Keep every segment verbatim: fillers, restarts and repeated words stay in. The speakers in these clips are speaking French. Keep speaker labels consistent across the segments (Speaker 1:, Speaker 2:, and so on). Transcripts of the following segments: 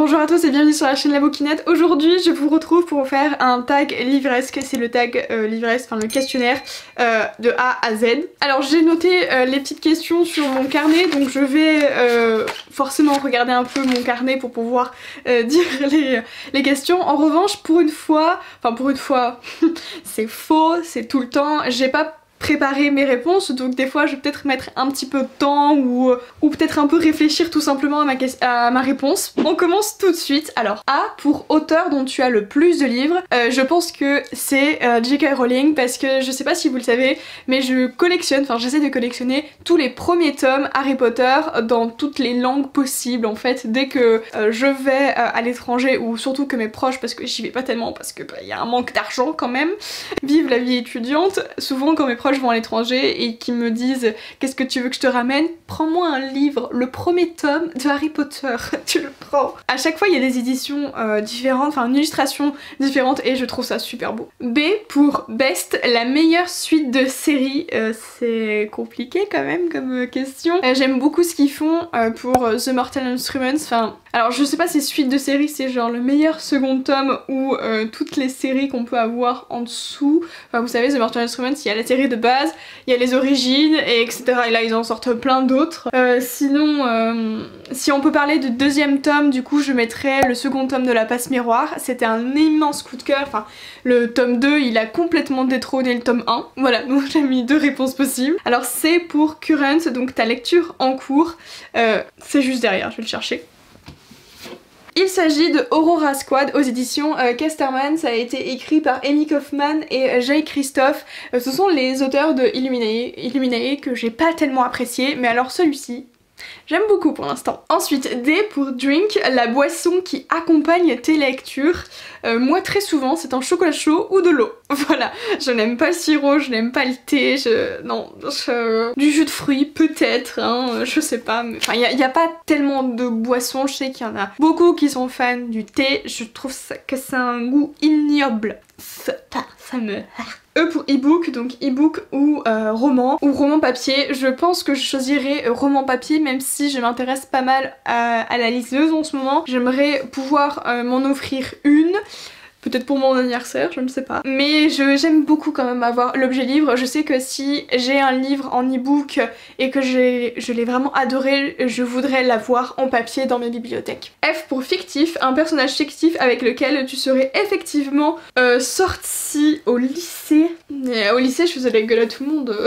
Speaker 1: Bonjour à tous et bienvenue sur la chaîne La Bouquinette. Aujourd'hui je vous retrouve pour vous faire un tag livresque, c'est le tag euh, livresque, enfin le questionnaire euh, de A à Z. Alors j'ai noté euh, les petites questions sur mon carnet, donc je vais euh, forcément regarder un peu mon carnet pour pouvoir euh, dire les, les questions. En revanche pour une fois, enfin pour une fois c'est faux, c'est tout le temps, j'ai pas préparer mes réponses, donc des fois je vais peut-être mettre un petit peu de temps ou, ou peut-être un peu réfléchir tout simplement à ma, à ma réponse. On commence tout de suite. Alors A pour auteur dont tu as le plus de livres, euh, je pense que c'est euh, J K Rowling parce que je sais pas si vous le savez mais je collectionne, enfin j'essaie de collectionner tous les premiers tomes Harry Potter dans toutes les langues possibles en fait dès que euh, je vais euh, à l'étranger ou surtout que mes proches, parce que j'y vais pas tellement parce que bah, y a un manque d'argent quand même, vive la vie étudiante, souvent quand mes proches vont à l'étranger et qui me disent qu'est-ce que tu veux que je te ramène, prends-moi un livre, le premier tome de Harry Potter, tu le prends. À chaque fois il y a des éditions euh, différentes, enfin une illustration différente et je trouve ça super beau. B pour best, la meilleure suite de série, euh, c'est compliqué quand même comme question. Euh, J'aime beaucoup ce qu'ils font euh, pour euh, The Mortal Instruments, enfin alors je sais pas si suite de série c'est genre le meilleur second tome ou euh, toutes les séries qu'on peut avoir en dessous. Enfin vous savez The Mortal Instruments, il y a la série de base, il y a les origines et etc. Et là ils en sortent plein d'autres. Euh, sinon euh, si on peut parler de deuxième tome, du coup je mettrais le second tome de La Passe Miroir. C'était un immense coup de cœur, enfin le tome deux il a complètement détrôné le tome un. Voilà, donc j'ai mis deux réponses possibles. Alors c'est pour Current, donc ta lecture en cours, euh, c'est juste derrière, je vais le chercher. Il s'agit de Aurora Squad aux éditions euh, Casterman, ça a été écrit par Amy Kaufman et euh, Jay Christophe. Euh, ce sont les auteurs de Illuminae, Illuminae que j'ai pas tellement apprécié, mais alors celui-ci, j'aime beaucoup pour l'instant. Ensuite, D pour drink, la boisson qui accompagne tes lectures. Euh, moi très souvent c'est un chocolat chaud ou de l'eau. Voilà, je n'aime pas le sirop, je n'aime pas le thé, je... non, je... du jus de fruits peut-être, hein, je sais pas, mais enfin il n'y a, a pas tellement de boissons, je sais qu'il y en a beaucoup qui sont fans du thé, je trouve ça, que c'est un goût ignoble. Ça, ça me... E pour e-book, donc e-book ou euh, roman, ou roman papier. Je pense que je choisirais roman papier même si je m'intéresse pas mal à, à la liseuse en ce moment. J'aimerais pouvoir euh, m'en offrir une. Peut-être pour mon anniversaire, je ne sais pas. Mais j'aime beaucoup quand même avoir l'objet livre. Je sais que si j'ai un livre en e-book et que je l'ai vraiment adoré, je voudrais l'avoir en papier dans mes bibliothèques. F pour fictif, un personnage fictif avec lequel tu serais effectivement euh, sorti au lycée. Et au lycée, je faisais la gueule à tout le monde.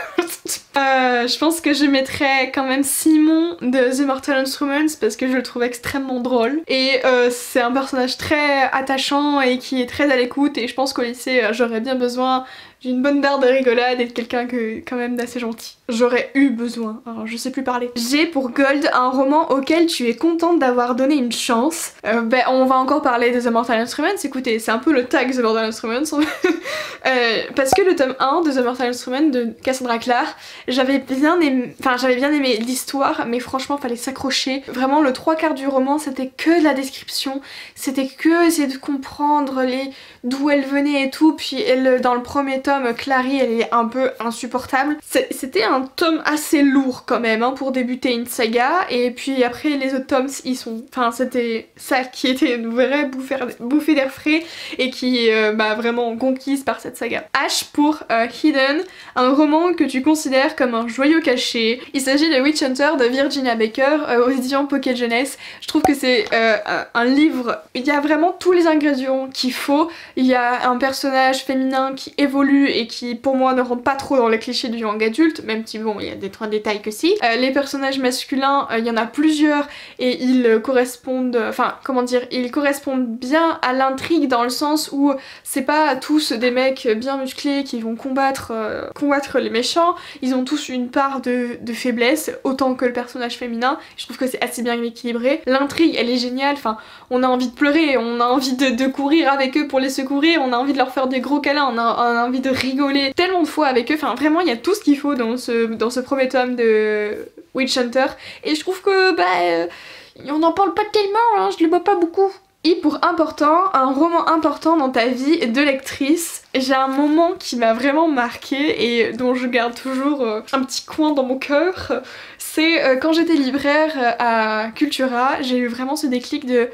Speaker 1: Euh, je pense que je mettrais quand même Simon de The Mortal Instruments parce que je le trouve extrêmement drôle et euh, c'est un personnage très attachant et qui est très à l'écoute, et je pense qu'au lycée euh, j'aurais bien besoin d'une bonne barre de rigolade et de quelqu'un que quand même d'assez gentil. J'aurais eu besoin, alors je sais plus parler. G pour Gold, un roman auquel tu es contente d'avoir donné une chance. Euh, ben on va encore parler de The Mortal Instruments, écoutez c'est un peu le tag The Mortal Instruments. euh, parce que le tome un de The Mortal Instruments de Cassandra Clare, j'avais bien aimé, enfin j'avais bien aimé l'histoire mais franchement fallait s'accrocher. Vraiment le trois quarts du roman c'était que de la description, c'était que essayer de comprendre les d'où elle venait et tout, puis elle dans le premier tome Clary elle est un peu insupportable. C'était un tome assez lourd quand même hein, pour débuter une saga, et puis après les autres tomes ils sont... Enfin c'était ça qui était une vraie bouffée d'air frais et qui euh, m'a vraiment conquise par cette saga. H pour euh, Hidden, un roman que tu considères comme un joyau caché. Il s'agit de Witch Hunter de Virginia Baker euh, aux éditions Pocket Jeunesse. Je trouve que c'est euh, un livre, il y a vraiment tous les ingrédients qu'il faut. Il y a un personnage féminin qui évolue et qui pour moi ne rentre pas trop dans les clichés du young adulte, même si bon il y a des détails que si. Euh, les personnages masculins, euh, il y en a plusieurs et ils euh, correspondent, enfin comment dire, ils correspondent bien à l'intrigue dans le sens où c'est pas tous des mecs bien musclés qui vont combattre, euh, combattre les méchants, ils ont tous une part de, de faiblesse autant que le personnage féminin. Je trouve que c'est assez bien équilibré. L'intrigue elle est géniale, enfin on a envie de pleurer, on a envie de, de courir avec eux pour les secourir, on a envie de leur faire des gros câlins, on a, on a envie de rigoler tellement de fois avec eux, enfin vraiment il y a tout ce qu'il faut dans ce, dans ce premier tome de Witch Hunter et je trouve que bah euh, on n'en parle pas tellement, hein, je le vois pas beaucoup. I pour important, un roman important dans ta vie de lectrice. J'ai un moment qui m'a vraiment marqué et dont je garde toujours euh, un petit coin dans mon cœur. C'est euh, quand j'étais libraire euh, à Cultura, j'ai eu vraiment ce déclic de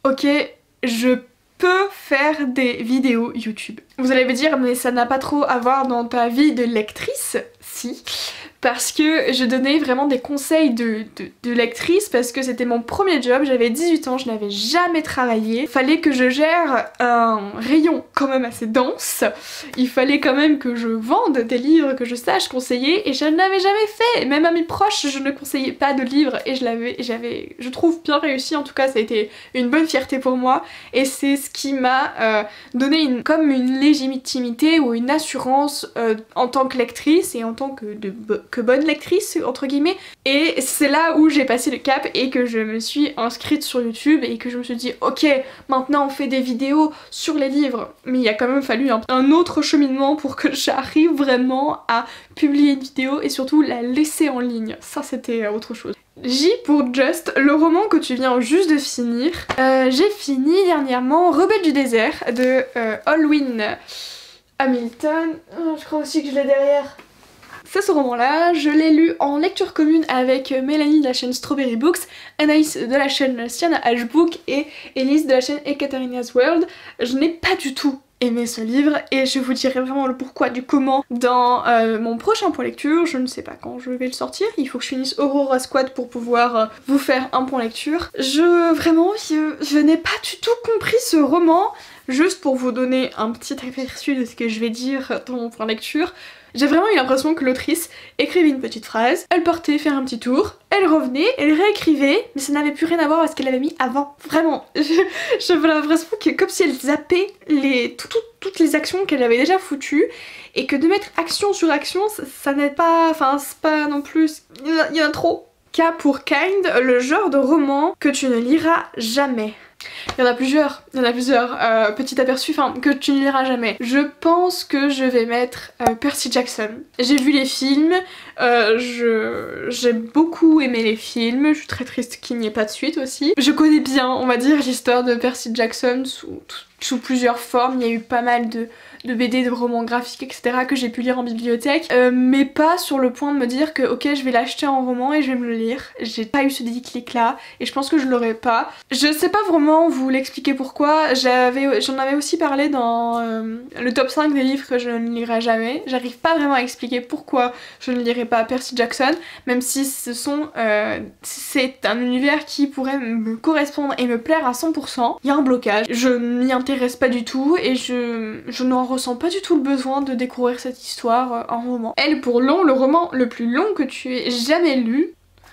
Speaker 1: ok, je peux faire des vidéos YouTube. Vous allez me dire, mais ça n'a pas trop à voir dans ta vie de lectrice? Si. Parce que je donnais vraiment des conseils de, de, de lectrice parce que c'était mon premier job, j'avais dix-huit ans, je n'avais jamais travaillé. Fallait que je gère un rayon quand même assez dense, il fallait quand même que je vende des livres que je sache conseiller et je ne l'avais jamais fait. Même à mes proches, je ne conseillais pas de livres et je l'avais, j'avais, je trouve bien réussi, en tout cas ça a été une bonne fierté pour moi et c'est ce qui m'a euh, donné une, comme une légitimité ou une assurance euh, en tant que lectrice et en tant que de que bonne lectrice entre guillemets, et c'est là où j'ai passé le cap et que je me suis inscrite sur YouTube et que je me suis dit ok, maintenant on fait des vidéos sur les livres, mais il a quand même fallu un, un autre cheminement pour que j'arrive vraiment à publier une vidéo et surtout la laisser en ligne, ça c'était autre chose. J pour Just, le roman que tu viens juste de finir. Euh, j'ai fini dernièrement Rebelle du désert de euh, Alwyn Hamilton, oh, je crois aussi que je l'ai derrière. C'est ce roman-là, je l'ai lu en lecture commune avec Mélanie de la chaîne Strawberry Books, Anaïs de la chaîne Sienna H Book et Elise de la chaîne Ekaterina's World. Je n'ai pas du tout aimé ce livre et je vous dirai vraiment le pourquoi du comment dans euh, mon prochain point lecture. Je ne sais pas quand je vais le sortir, il faut que je finisse Aurora Squad pour pouvoir euh, vous faire un point lecture. Je, vraiment, je, je n'ai pas du tout compris ce roman. Juste pour vous donner un petit aperçu de ce que je vais dire dans mon point lecture, j'ai vraiment eu l'impression que l'autrice écrivait une petite phrase, elle partait faire un petit tour, elle revenait, elle réécrivait, mais ça n'avait plus rien à voir avec ce qu'elle avait mis avant. Vraiment, j'avais l'impression que comme si elle zappait les, tout, tout, toutes les actions qu'elle avait déjà foutues, et que de mettre action sur action, ça, ça n'aide pas, enfin c'est pas non plus, il y, il y en a trop. K pour Kind, le genre de roman que tu ne liras jamais. Il y en a plusieurs, il y en a plusieurs, euh, petit aperçu, enfin, que tu ne liras jamais. Je pense que je vais mettre euh, Percy Jackson. J'ai vu les films, euh, je... j'ai beaucoup aimé les films, je suis très triste qu'il n'y ait pas de suite aussi. Je connais bien, on va dire, l'histoire de Percy Jackson sous, sous plusieurs formes, il y a eu pas mal de... de B D, de romans graphiques, et cetera que j'ai pu lire en bibliothèque, euh, mais pas sur le point de me dire que ok, je vais l'acheter en roman et je vais me le lire. J'ai pas eu ce déclic là et je pense que je l'aurais pas. Je sais pas vraiment vous l'expliquer pourquoi, j'avais, j'en avais aussi parlé dans euh, le top cinq des livres que je ne lirai jamais. J'arrive pas vraiment à expliquer pourquoi je ne lirai pas Percy Jackson, même si ce sont, euh, c'est un univers qui pourrait me correspondre et me plaire à cent pour cent. Il y a un blocage, je m'y intéresse pas du tout et je, je n'en ressens pas du tout le besoin de découvrir cette histoire en roman. Elle pour long, le roman le plus long que tu aies jamais lu.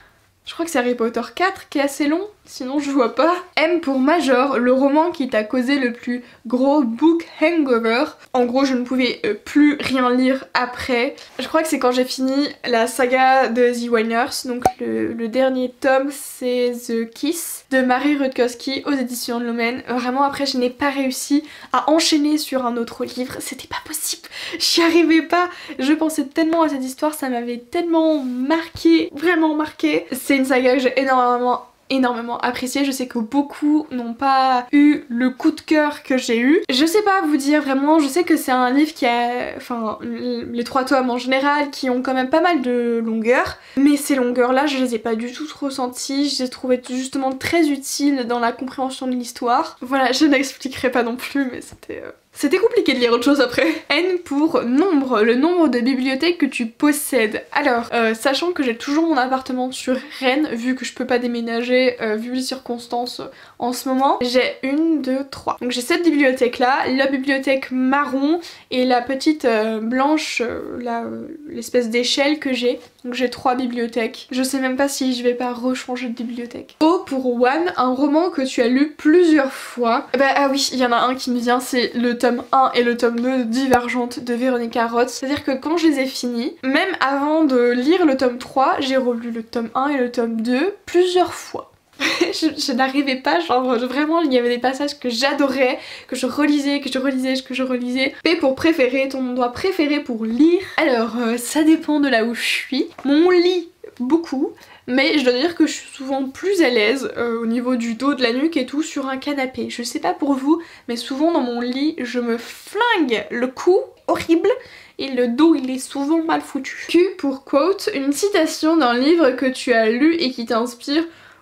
Speaker 1: Je crois que c'est Harry Potter quatre qui est assez long, sinon je vois pas. M pour Major, le roman qui t'a causé le plus gros book hangover. En gros, je ne pouvais euh, plus rien lire après. Je crois que c'est quand j'ai fini la saga de The Winers, donc le, le dernier tome c'est The Kiss de Mary Rutkowski aux éditions de Lumen. Vraiment après je n'ai pas réussi à enchaîner sur un autre livre, c'était pas possible, j'y arrivais pas. Je pensais tellement à cette histoire, ça m'avait tellement marqué, vraiment marqué. C'est une saga que j'ai énormément énormément apprécié, je sais que beaucoup n'ont pas eu le coup de cœur que j'ai eu. Je sais pas vous dire vraiment, je sais que c'est un livre qui a, enfin les trois tomes en général qui ont quand même pas mal de longueur, mais ces longueurs là je les ai pas du tout ressenties, je les ai trouvées justement très utiles dans la compréhension de l'histoire. Voilà, je n'expliquerai pas non plus mais c'était... Euh... C'était compliqué de lire autre chose après. N pour nombre, le nombre de bibliothèques que tu possèdes. Alors, euh, sachant que j'ai toujours mon appartement sur Rennes, vu que je peux pas déménager, euh, vu les circonstances euh, en ce moment, j'ai une, deux, trois. Donc j'ai cette bibliothèque là, la bibliothèque marron et la petite euh, blanche, euh, l'espèce euh, d'échelle que j'ai. Donc j'ai trois bibliothèques. Je sais même pas si je vais pas rechanger de bibliothèque. O pour One, un roman que tu as lu plusieurs fois. Bah ah oui, il y en a un qui me vient, c'est le tome un et le tome deux de Divergente de Véronica Roth. C'est-à-dire que quand je les ai finis, même avant de lire le tome trois, j'ai relu le tome un et le tome deux plusieurs fois. je je n'arrivais pas, genre vraiment il y avait des passages que j'adorais, que je relisais, que je relisais, que je relisais. P pour préférer, ton endroit préféré pour lire. Alors euh, ça dépend de là où je suis. Mon lit, beaucoup. Mais je dois dire que je suis souvent plus à l'aise euh, au niveau du dos, de la nuque et tout sur un canapé. Je sais pas pour vous, mais souvent dans mon lit, je me flingue le cou, horrible, et le dos il est souvent mal foutu. Q pour quote, une citation d'un livre que tu as lu et qui t'inspire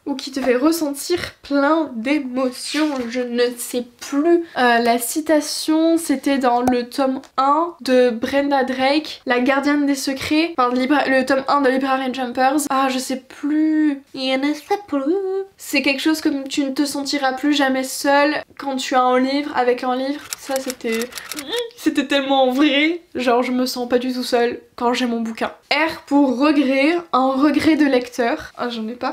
Speaker 1: ou qui te fait ressentir plein d'émotions. Je ne sais plus. Euh, la citation, c'était dans le tome un de Brenda Drake, La gardienne des secrets, enfin le tome un de Librarian Jumpers. Ah, je sais plus. Il ne sait plus. C'est quelque chose comme tu ne te sentiras plus jamais seule quand tu as un livre avec un livre. Ça, c'était... C'était tellement vrai. Genre, je me sens pas du tout seule quand j'ai mon bouquin. R pour regret, un regret de lecteur. Ah, j'en ai pas.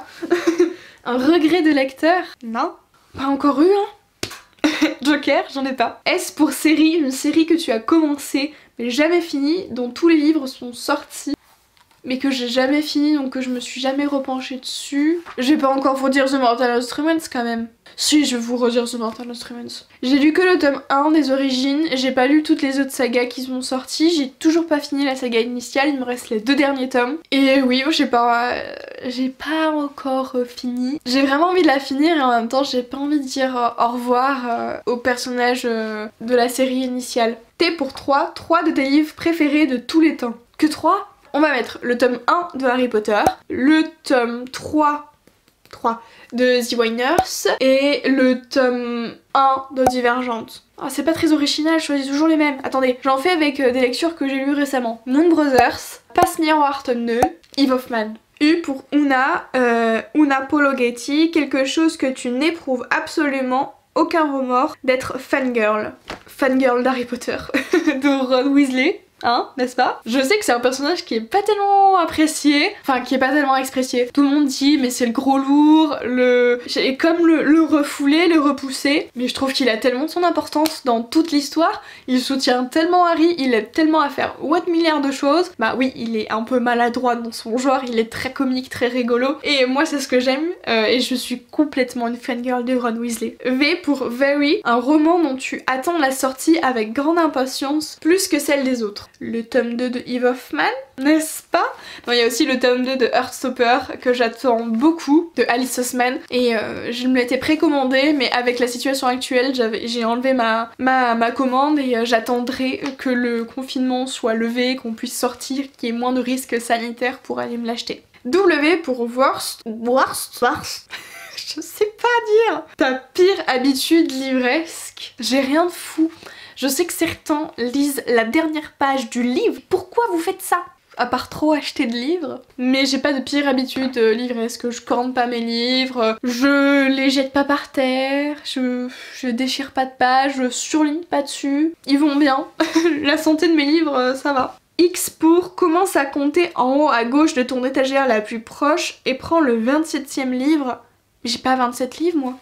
Speaker 1: Un regret de lecteur? Non. Pas encore eu, hein. Joker, j'en ai pas. S pour série, une série que tu as commencé mais jamais fini, dont tous les livres sont sortis mais que j'ai jamais fini, donc que je me suis jamais repenchée dessus. Je vais pas encore vous dire The Mortal Instruments quand même. Si, je vais vous redire The Mortal Instruments. J'ai lu que le tome un des origines, j'ai pas lu toutes les autres sagas qui sont sorties, j'ai toujours pas fini la saga initiale, il me reste les deux derniers tomes. Et oui, j'ai pas... j'ai pas encore euh, fini. J'ai vraiment envie de la finir et en même temps j'ai pas envie de dire euh, au revoir euh, aux personnages euh, de la série initiale. T pour trois, trois de tes livres préférés de tous les temps. Que trois? On va mettre le tome un de Harry Potter, le tome trois, trois de The Winers et le tome un de Divergente. Oh, c'est pas très original, je choisis toujours les mêmes. Attendez, j'en fais avec euh, des lectures que j'ai lues récemment. Moon Brothers, Pass Near Wharton, Eve Hoffman. U pour Una, euh, Una Pologetti, quelque chose que tu n'éprouves absolument aucun remords d'être fangirl. Fangirl d'Harry Potter, de Ron Weasley. Hein, n'est-ce pas? Je sais que c'est un personnage qui est pas tellement apprécié, enfin qui est pas tellement expressé. Tout le monde dit mais c'est le gros lourd, le... et comme le, le refoulé, le repousser. Mais je trouve qu'il a tellement son importance dans toute l'histoire, il soutient tellement Harry, il aide tellement à faire what milliards de choses. Bah oui, il est un peu maladroit dans son genre, il est très comique, très rigolo. Et moi c'est ce que j'aime, euh, et je suis complètement une fangirl de Ron Weasley. V pour Very, un roman dont tu attends la sortie avec grande impatience, plus que celle des autres. Le tome deux de Eve Hoffman, n'est-ce pas? Non, il y a aussi le tome deux de Heartstopper que j'attends beaucoup, de Alice Oseman, et euh, je me l'étais précommandé, mais avec la situation actuelle j'ai enlevé ma, ma, ma commande et euh, j'attendrai que le confinement soit levé, qu'on puisse sortir, qu'il y ait moins de risques sanitaires pour aller me l'acheter. W pour Worst, Worst, Worst. Je sais pas dire. Ta pire habitude livresque. J'ai rien de fou. Je sais que certains lisent la dernière page du livre. Pourquoi vous faites ça? À part trop acheter de livres. Mais j'ai pas de pire habitude euh, livresque. Je corne pas mes livres, je les jette pas par terre, je, je déchire pas de pages, je surligne pas dessus. Ils vont bien. La santé de mes livres, euh, ça va. X pour commence à compter en haut à gauche de ton étagère la plus proche et prends le vingt-septième livre. J'ai pas vingt-sept livres moi.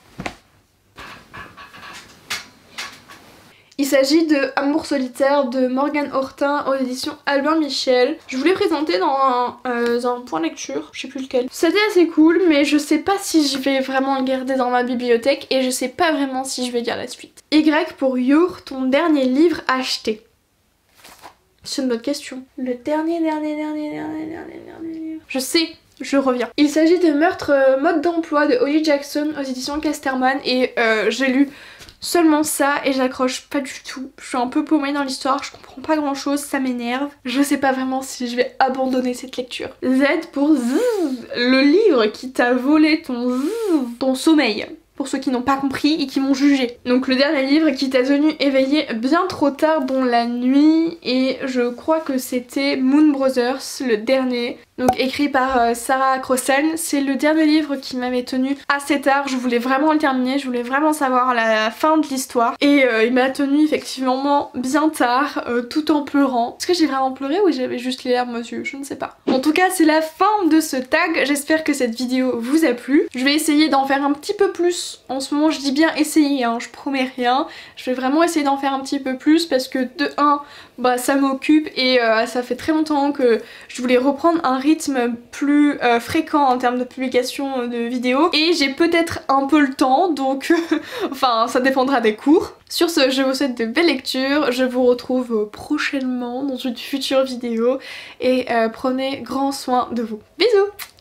Speaker 1: Il s'agit de Amour solitaire de Morgane Hortin aux éditions Albin Michel. Je vous l'ai présenté dans un, euh, dans un point lecture, je sais plus lequel. C'était assez cool, mais je sais pas si je vais vraiment le garder dans ma bibliothèque et je sais pas vraiment si je vais lire la suite. Y pour Your, ton dernier livre acheté. C'est une bonne question. Le dernier, dernier, dernier, dernier, dernier, dernier livre. Je sais. Je reviens. Il s'agit de Meurtre euh, mode d'emploi de Holly Jackson aux éditions Casterman et euh, j'ai lu seulement ça et j'accroche pas du tout. Je suis un peu paumée dans l'histoire, je comprends pas grand chose, ça m'énerve. Je sais pas vraiment si je vais abandonner cette lecture. Z pour Zzz, le livre qui t'a volé ton Zzz, ton sommeil. Pour ceux qui n'ont pas compris et qui m'ont jugé. Donc le dernier livre qui t'a tenu éveillé bien trop tard dans la nuit et je crois que c'était Moon Brothers, le dernier. Donc écrit par euh, Sarah Crossan. C'est le dernier livre qui m'avait tenu assez tard. Je voulais vraiment le terminer, je voulais vraiment savoir la fin de l'histoire. Et euh, il m'a tenu effectivement bien tard, euh, tout en pleurant. Est-ce que j'ai vraiment pleuré ou j'avais juste les larmes aux yeux? Je ne sais pas. En tout cas c'est la fin de ce tag. J'espère que cette vidéo vous a plu. Je vais essayer d'en faire un petit peu plus. En ce moment je dis bien essayer, hein, je promets rien. Je vais vraiment essayer d'en faire un petit peu plus parce que de un, bah ça m'occupe et euh, ça fait très longtemps que je voulais reprendre un rythme plus euh, fréquent en termes de publication de vidéos et j'ai peut-être un peu le temps donc enfin ça dépendra des cours. Sur ce, je vous souhaite de belles lectures, je vous retrouve prochainement dans une future vidéo et euh, prenez grand soin de vous. Bisous!